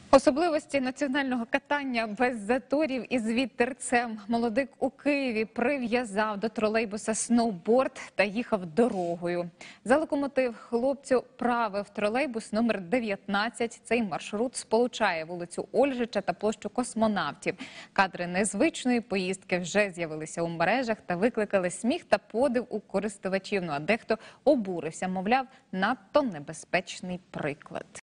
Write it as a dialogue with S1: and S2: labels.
S1: Особливості національного катання без заторів із вітерцем. Молодик у Києві прив'язав до тролейбуса сноуборд та їхав дорогою. За локомотив хлопцю правив тролейбус номер 19. Цей маршрут сполучає вулицю Ольжича та площу Космонавтів. Кадри незвичної поїздки вже з'явилися у мережах та викликали сміх та подив у користувачів. А дехто обурився, мовляв, надто небезпечний приклад.